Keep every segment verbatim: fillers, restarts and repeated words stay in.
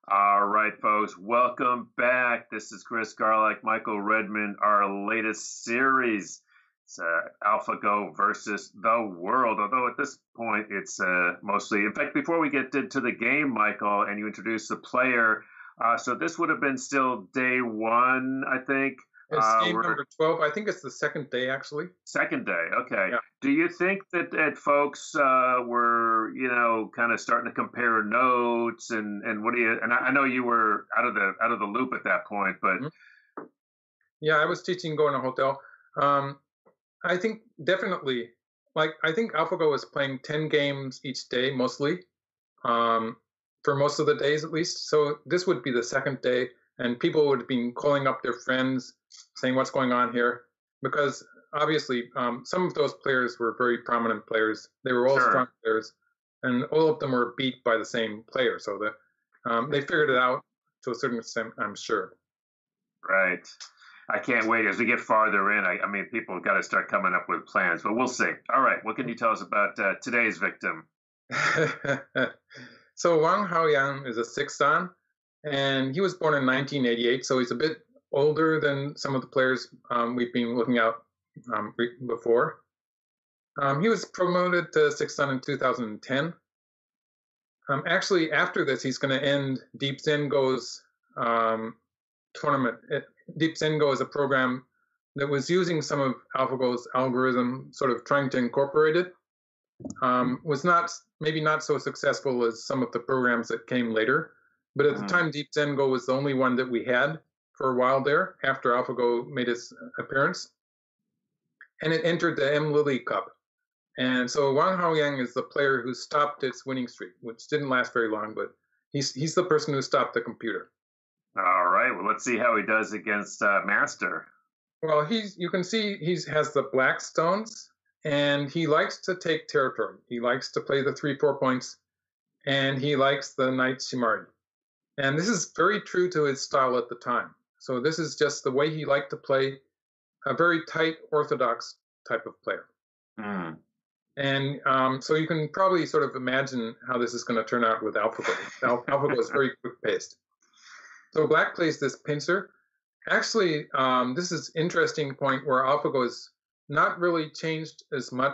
All right, folks, welcome back. This is Chris Garlock, Michael Redmond, our latest series. It's uh, AlphaGo versus the world, although at this point it's uh, mostly, in fact, before we get into the game, Michael, and you introduce the player, uh, so this would have been still day one, I think. It's uh, game number twelve. I think it's the second day, actually. Second day, okay. Yeah. Do you think that, that folks uh, were, you know, kind of starting to compare notes, and, and what do you? And I, I know you were out of the out of the loop at that point, but mm-hmm. yeah, I was teaching Go in a hotel. Um, I think definitely, like I think AlphaGo was playing ten games each day, mostly, um, for most of the days at least. So this would be the second day, and people would have been calling up their friends, saying what's going on here, because obviously um, some of those players were very prominent players. They were all Sure. strong players, and all of them were beat by the same player. So the, um, they figured it out to a certain extent, I'm sure. Right. I can't wait as we get farther in. I, I mean, people have got to start coming up with plans, but we'll see. All right. What can you tell us about uh, today's victim? So Wang Haoyang is a sixth dan, and he was born in nineteen eighty-eight, so he's a bit older than some of the players um, we've been looking at um, before. Um, he was promoted to sixth dan in two thousand ten. Um, actually, after this, he's going to end DeepZenGo's um, tournament. It, DeepZenGo is a program that was using some of AlphaGo's algorithm, sort of trying to incorporate it. Um, was not maybe not so successful as some of the programs that came later, but at mm-hmm. the time, DeepZenGo was the only one that we had for a while there after AlphaGo made its appearance, and it entered the MLily Cup. And so Wang Haoyang is the player who stopped its winning streak, which didn't last very long, but he's he's the person who stopped the computer. All right. Well, let's see how he does against uh, Master. Well, he's you can see he has the black stones, and he likes to take territory. He likes to play the three four points, and he likes the knight Shimari. And this is very true to his style at the time. So this is just the way he liked to play, a very tight, orthodox type of player. Mm. And um, so you can probably sort of imagine how this is going to turn out with AlphaGo. Al- AlphaGo is very quick-paced. So black plays this pincer. Actually, um, this is an interesting point where AlphaGo is not really changed as much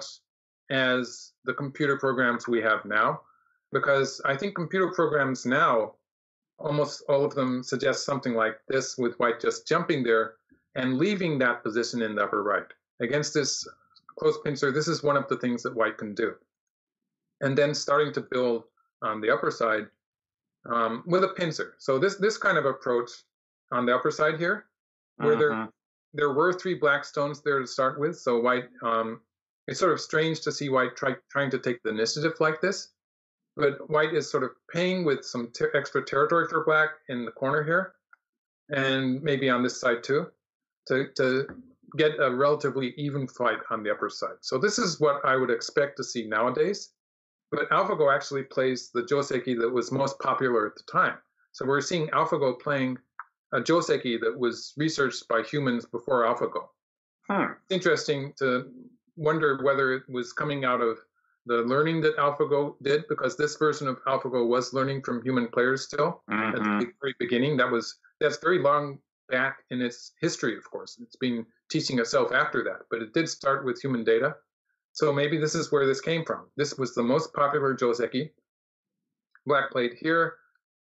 as the computer programs we have now, because I think computer programs now, almost all of them suggest something like this, with white just jumping there and leaving that position in the upper right. Against this close pincer, this is one of the things that white can do. And then starting to build on the upper side um, with a pincer. So this this kind of approach on the upper side here, where mm-hmm. there there were three black stones there to start with. So white, um, it's sort of strange to see white try, trying to take the initiative like this. But white is sort of paying with some ter- extra territory for black in the corner here, and maybe on this side too, to, to get a relatively even fight on the upper side. So this is what I would expect to see nowadays. But AlphaGo actually plays the joseki that was most popular at the time. So we're seeing AlphaGo playing a joseki that was researched by humans before AlphaGo. Hmm. It's interesting to wonder whether it was coming out of the learning that AlphaGo did, because this version of AlphaGo was learning from human players still mm-hmm. at the very beginning. That was that's very long back in its history, of course. It's been teaching itself after that, but it did start with human data. So maybe this is where this came from. This was the most popular joseki. Black played here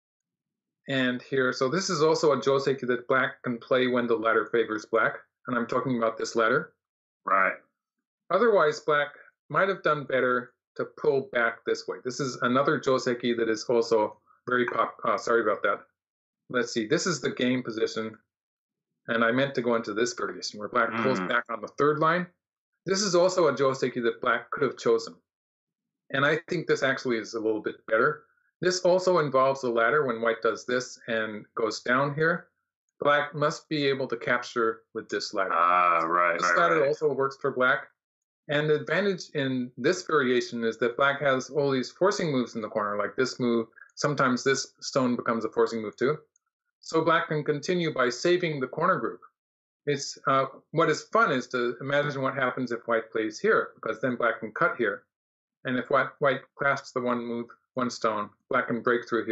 and here. So this is also a joseki that black can play when the ladder favors black, and I'm talking about this ladder. Right. Otherwise, black might have done better to pull back this way. This is another joseki that is also very pop. Uh, sorry about that. Let's see. This is the game position, and I meant to go into this variation where black mm. pulls back on the third line. This is also a joseki that black could have chosen, and I think this actually is a little bit better. This also involves the ladder when white does this and goes down here. Black must be able to capture with this ladder. Ah, right. This right, ladder right. also works for black. And the advantage in this variation is that black has all these forcing moves in the corner, like this move. Sometimes this stone becomes a forcing move too. So black can continue by saving the corner group. It's uh, what is fun is to imagine what happens if white plays here, because then black can cut here. And if white, white clasps the one move, one stone, black can break through here.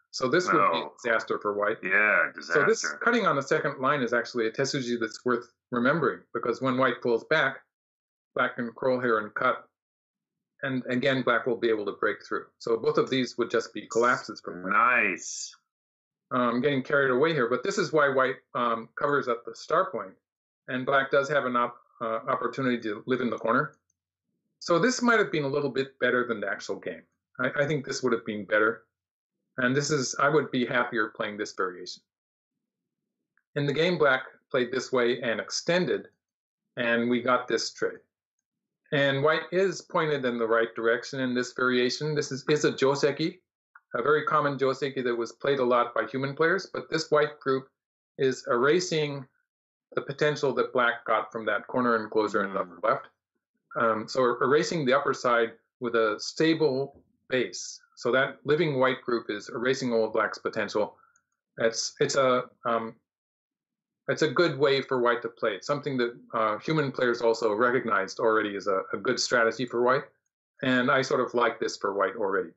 So this would be a No. disaster for white. Yeah, So this disaster. cutting on the second line is actually a tesuji that's worth remembering, because when white pulls back, black can curl here and cut. And again, black will be able to break through. So both of these would just be collapses for white. Nice. Um, getting carried away here, but this is why white um, covers up the star point, and black does have an op uh, opportunity to live in the corner. So this might have been a little bit better than the actual game. I, I think this would have been better, and this is I would be happier playing this variation. In the game, black played this way and extended, and we got this trade. And white is pointed in the right direction in this variation. This is, is a joseki, a very common joseki that was played a lot by human players, but this white group is erasing the potential that black got from that corner enclosure in the upper left. Um, so erasing the upper side with a stable base. So that living white group is erasing all of black's potential. It's, it's a um, It's a good way for white to play. It's something that uh, human players also recognized already as a, a good strategy for white. And I sort of like this for white already.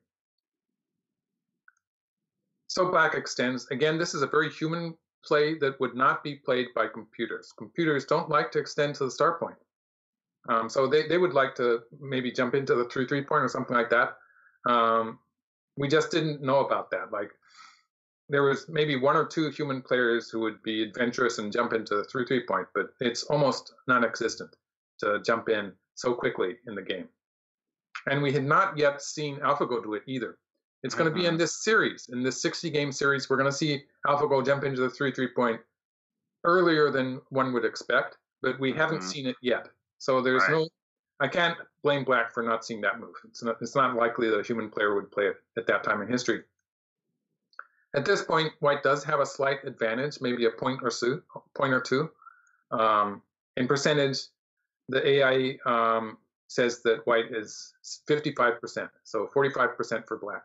So black extends. Again, this is a very human play that would not be played by computers. Computers don't like to extend to the star point. Um, so they, they would like to maybe jump into the three three point or something like that. Um, we just didn't know about that. Like, there was maybe one or two human players who would be adventurous and jump into the three three point, but it's almost non-existent to jump in so quickly in the game. And we had not yet seen AlphaGo do it either. It's going to be in this series, in this sixty game series. We're going to see AlphaGo jump into the three three point earlier than one would expect, but we mm-hmm. haven't seen it yet. So there's right. no, I can't blame black for not seeing that move. It's not, it's not likely that a human player would play it at that time in history. At this point, white does have a slight advantage, maybe a point or two. Point or two. Um, in percentage, the A I um, says that white is fifty-five percent, so forty-five percent for black.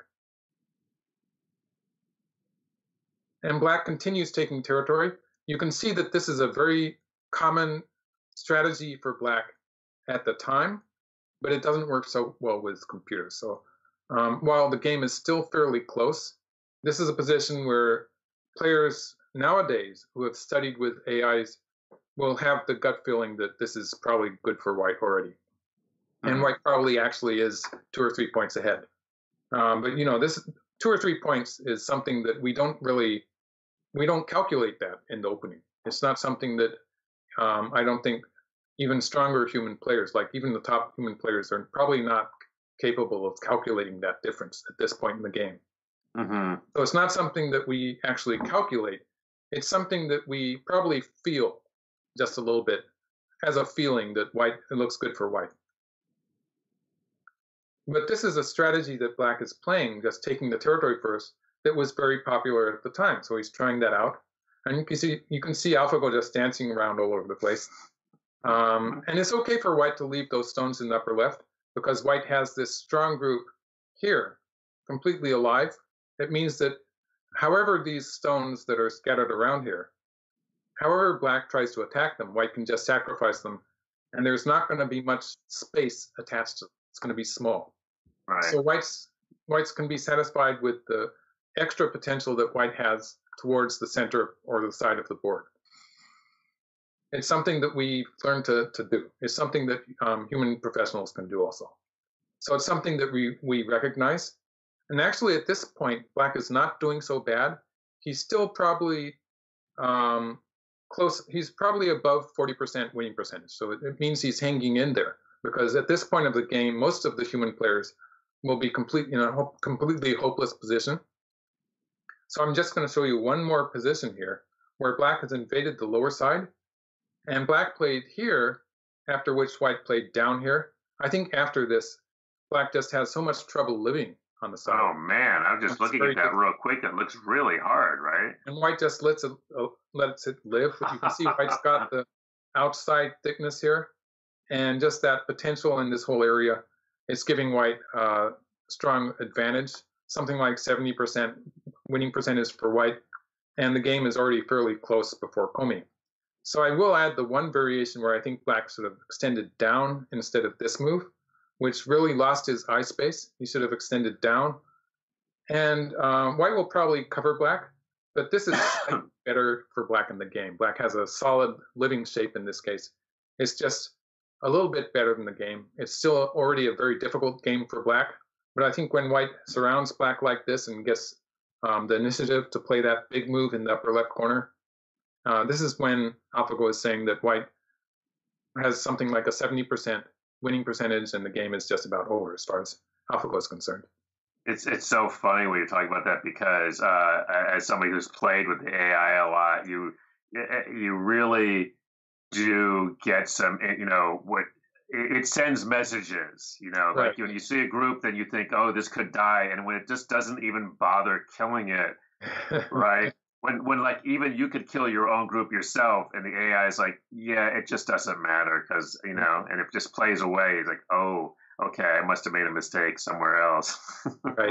And black continues taking territory. You can see that this is a very common strategy for black at the time, but it doesn't work so well with computers. So um, while the game is still fairly close, this is a position where players nowadays who have studied with A Is will have the gut feeling that this is probably good for white already. Mm-hmm. And white probably actually is two or three points ahead. Um, but, you know, this two or three points is something that we don't really, we don't calculate that in the opening. It's not something that um, I don't think even stronger human players, like even the top human players, are probably not capable of calculating that difference at this point in the game. Mm-hmm. So it's not something that we actually calculate. It's something that we probably feel just a little bit as a feeling that white, it looks good for white. But this is a strategy that black is playing, just taking the territory first, that was very popular at the time. So he's trying that out. And you can see, you can see AlphaGo just dancing around all over the place. Um, and it's okay for white to leave those stones in the upper left, because white has this strong group here, completely alive. It means that however these stones that are scattered around here, however black tries to attack them, white can just sacrifice them, and there's not going to be much space attached to them. It's going to be small. Right. So whites, whites can be satisfied with the extra potential that white has towards the center or the side of the board. It's something that we learn to, to do. It's something that um, human professionals can do also. So it's something that we, we recognize. And actually, at this point, black is not doing so bad. He's still probably um, close. He's probably above forty percent winning percentage. So it, it means he's hanging in there, because at this point of the game, most of the human players will be complete, in a ho completely hopeless position. So I'm just going to show you one more position here where black has invaded the lower side. And black played here, after which white played down here. I think after this, black just has so much trouble living on the side. Oh, man. I'm just it's looking at that difficult. real quick. It looks really hard, right? And white just lets it, uh, lets it live. But you can see white's got the outside thickness here. And just that potential in this whole area, it's giving white uh, strong advantage. Something like seventy percent winning percentage for white. And the game is already fairly close before Komi. So I will add the one variation where I think black sort of extended down instead of this move, which really lost his eye space. He should have extended down. And um, white will probably cover black, but this is better for black in the game. Black has a solid living shape in this case. It's just a little bit better than the game. It's still already a very difficult game for black, but I think when white surrounds black like this and gets um, the initiative to play that big move in the upper left corner, uh, this is when AlphaGo is saying that white has something like a seventy percent winning percentage and the game is just about over as far as AlphaGo is concerned. It's it's so funny when you're talking about that because uh, as somebody who's played with the A I a lot, you you really do get some, you know, what it sends messages, you know, Right. like when you see a group, then you think, oh, this could die, and when it just doesn't even bother killing it, right? When when like even you could kill your own group yourself, and the A I is like, yeah, it just doesn't matter because you know, and it just plays away. It's like, oh. Okay, I must have made a mistake somewhere else. Right.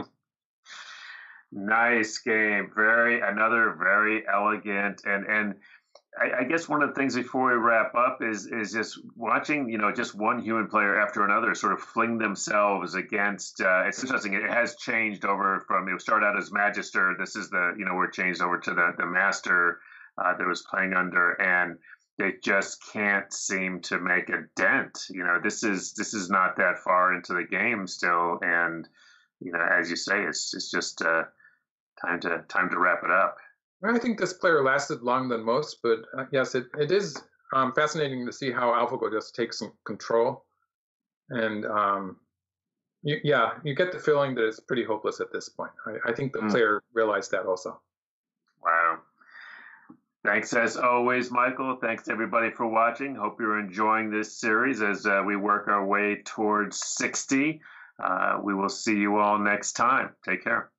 Nice game. Very another very elegant and and I, I guess one of the things before we wrap up is is just watching, you know, just one human player after another sort of fling themselves against. Uh, it's interesting. It has changed over from it started out as Magister. This is the you know where it changed over to the the Master uh, that was playing under and. They just can't seem to make a dent. You know, this is this is not that far into the game still, and you know, as you say, it's it's just uh, time to time to wrap it up. I think this player lasted longer than most, but uh, yes, it, it is um, fascinating to see how AlphaGo just takes some control, and um, you, yeah, you get the feeling that it's pretty hopeless at this point. I, I think the mm. player realized that also. Wow. Thanks as always, Michael. Thanks to everybody for watching. Hope you're enjoying this series as uh, we work our way towards sixty. Uh, we will see you all next time. Take care.